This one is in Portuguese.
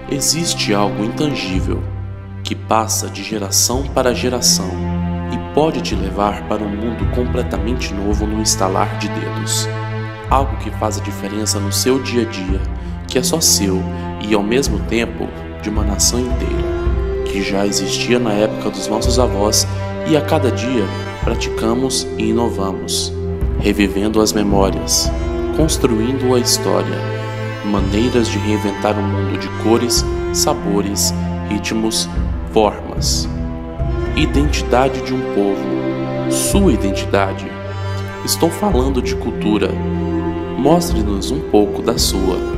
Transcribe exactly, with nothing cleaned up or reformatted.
Existe algo intangível que passa de geração para geração e pode te levar para um mundo completamente novo no estalar de dedos. Algo que faz a diferença no seu dia a dia, que é só seu e ao mesmo tempo de uma nação inteira, que já existia na época dos nossos avós e a cada dia praticamos e inovamos, revivendo as memórias, construindo a história, maneiras de reinventar um mundo de cores, sabores, ritmos, formas. Identidade de um povo, sua identidade. Estou falando de cultura. Mostre-nos um pouco da sua.